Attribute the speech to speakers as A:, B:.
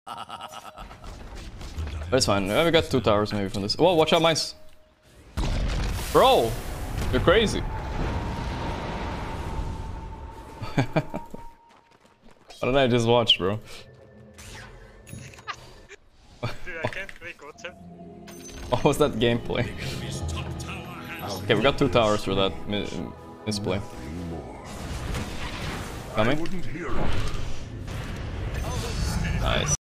A: That's fine. We got 2 towers maybe from this. Whoa, watch out, mines. Bro, you're crazy. What did I just watch, bro?
B: Dude, I can't play Dota.
A: What was that gameplay? Okay, we got 2 towers for that misplay. Coming? Nice.